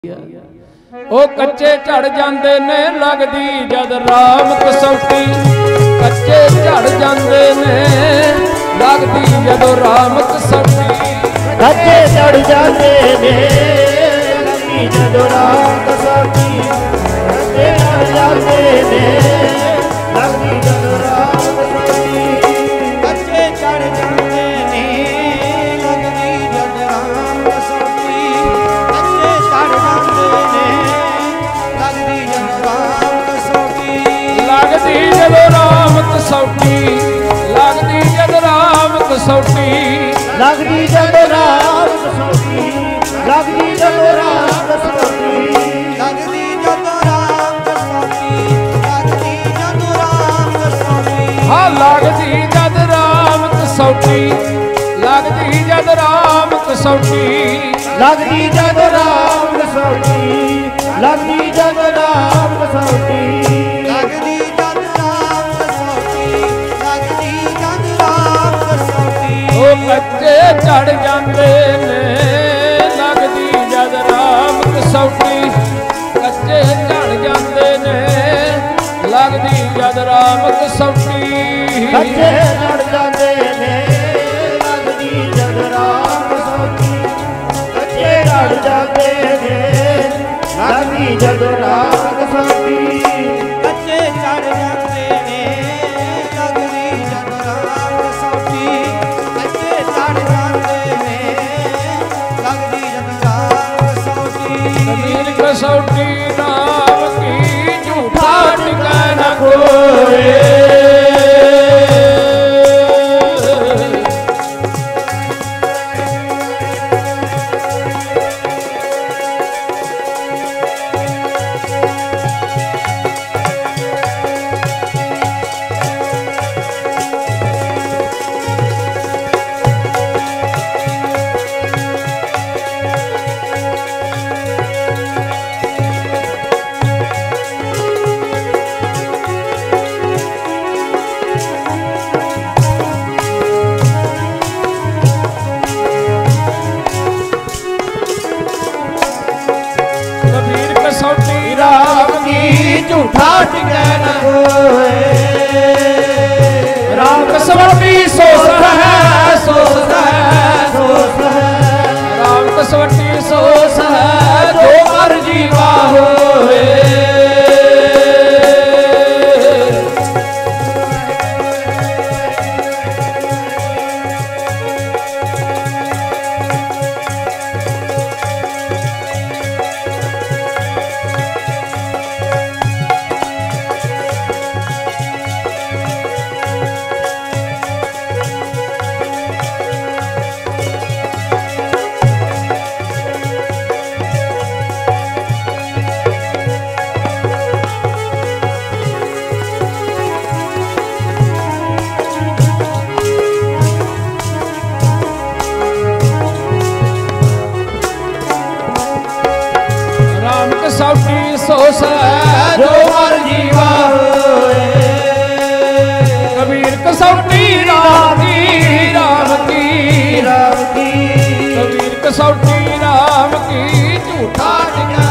ਉਹ ਕੱਚੇ ਝੜ ਜਾਂਦੇ ਨੇ ਲੱਗਦੀ ਜਦ ਰਾਮ ਕਸੌਟੀ। ਕੱਚੇ ਝੜ ਜਾਂਦੇ ਨੇ ਲੱਗਦੀ ਜਦੋਂ ਰਾਮ ਕਸੌਟੀ। ਕੱਚੇ ਝੜ ਜਾਂਦੇ ਨੇ ਲੱਗਦੀ ਜਦੋਂ ਰਾਮ ਕਸੌਟੀ। ਕੱਚੇ ਝੜ ਜਾਂਦੇ ਨੇ ਲੱਗਦੀ ਜਦੋਂ ਰਾਮ ਕਸੌਟੀ। ਕੱਚੇ ਝੜ ਜਾਂਦੇ ਨੇ ਲੱਗਦੀ ਜਦ ਰਾਮ ਕਸੌਟੀ। ਕੱਚੇ ਝੜ ਜਾਂਦੇ ਨੇ ਲੱਗਦੀ ਜਦ ਰਾਮ ਕਸੌਟੀ। ਲੱਗਦੀ ਜਦੋਂ ਰਾਮ ਕਸੌਟੀ। ਲੱਗਦੀ ਜਦ ਰਾਮ ਕਸੌਟੀ। ਲੱਗਦੀ ਜਦੋਂ ਰਾਮ ਕਸੌਟੀ। ਲੱਗਦੀ ਜਦੋਂ ਰਾਮ ਕਸੌਟੀ। ਲੱਗਦੀ ਜਦੋਂ ਰਾਮ ਕਸੌਟੀ। ਲੱਗਦੀ ਜਦੋਂ ਰਾਮ ਕਸੌਟੀ। ਹਾਂ ਲੱਗਦੀ ਜਦ ਰਾਮ ਕਸੌਟੀ। ਲੱਗਦੀ ਜਦ ਰਾਮ ਕਸੌਟੀ। ਲੱਗਦੀ ਜਦੋਂ ਰਾਮ ਕਸੌਟੀ। ਲੱਗਦੀ ਜਦੋਂ ਰਾਮ ਕਸੌਟੀ। ਲੱਗਦੀ ਜਦੋਂ ਰਾਮ ਕਸੌਟੀ। ਲੱਗਦੀ ਜਦੋਂ ਰਾਮ ਕਸੌਟੀ। ਉਹ ਕੱਚੇ ਝੜ ਜਾਂਦੇ ਨੇ ਲੱਗਦੀ ਜਦ ਰਾਮ ਕਸੌਟੀ। ਕੱਚੇ ਝੜ ਜਾਂਦੇ ਨੇ ਲੱਗਦੀ ਜਦ ਰਾਮ ਕਸੌਟੀ। ਕੱਚੇ ਝੜ ਜਾਂਦੇ ਨੇ ਲੱਗਦੀ ਜਦ ਰਾਮ ਕਸੌਟੀ। ਕੱਚੇ ਝੜ ਜਾਂਦੇ ਨੇ ਲੱਗਦੀ ਜਦ ਰਾਮ ਕਸੌਟੀ। ਕੱਚੇ ਝੜ ਜਾਂਦੇ ਨੇ ਲੱਗਦੀ ਜਦ ਰਾਮ ਕਸੌਟੀ। ਕੱਚੇ ਝੜ ਜਾਂਦੇ ਨੇ ਲੱਗਦੀ ਜਦ ਰਾਮ ਕਸੌਟੀ। ਕਬੀਰ ਕਸੌਟੀ ਨਾਮ ਕੀ ਝੂਠਾ ਟਿਕੈ ਨ ਕੋਏ। ਝੂਠਾ ਟਿਕੈ ਨ ਕੋਏ। ਰਾਮ ਕਸਵਟੀ ਸੋ ਸਹੈ ਸੋ ਸਹੈ ਸੋ ਸਹੈ। ਰਾਮ ਕਸਵਟੀ ਸੋ ਸਹੈ ਜੋ ਮਰ ਜੀਵਾ ਹੋਏ। ਕਸੌਟੀ ਸੋ ਸਹੈ ਜੋ ਮਰ ਜੀਵਾ ਹੋਏ। ਕਬੀਰ ਕਸੌਟੀ ਰਾਮ ਕੀ ਰਾਮ ਕੀ ਰਾਮ ਕੀ। ਕਬੀਰ ਕਸੌਟੀ ਰਾਮ ਕੀ ਝੂਠਾ ਟਿਕੈ